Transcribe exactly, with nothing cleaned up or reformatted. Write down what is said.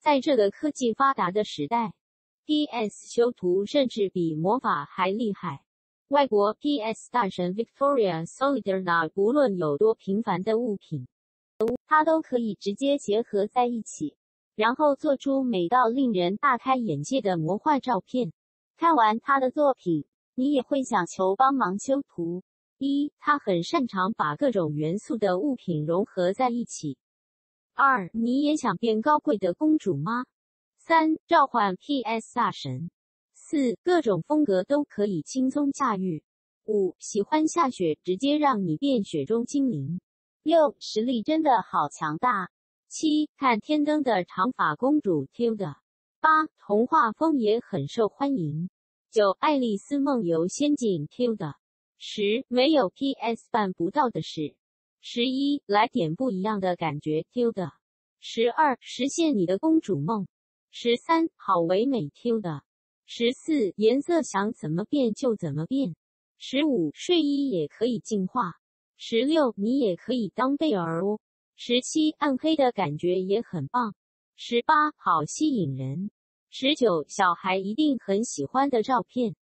在这个科技发达的时代 ，P S 修图甚至比魔法还厉害。外国 P S 大神 Victoria Solidarna 不论有多平凡的物品，它都可以直接结合在一起，然后做出美到令人大开眼界的魔幻照片。看完他的作品，你也会想求帮忙修图。一，他很擅长把各种元素的物品融合在一起。二，你也想变高贵的公主吗？三，召唤 P S 大神。四，各种风格都可以轻松驾驭。五，喜欢下雪，直接让你变雪中精灵。六，实力真的好强大。七，看天灯的长发公主 Tilda。八，童话风也很受欢迎。九，爱丽丝梦游仙境 Tilda。十，没有 P S 办不到的事。十一，来点不一样的感觉 Tilda。十二，实现你的公主梦。十三，好唯美 Tilda。十四，颜色想怎么变就怎么变。十五，睡衣也可以进化。十六，你也可以当贝儿哦。十七，暗黑的感觉也很棒。十八，好吸引人。十九，小孩一定很喜欢的照片。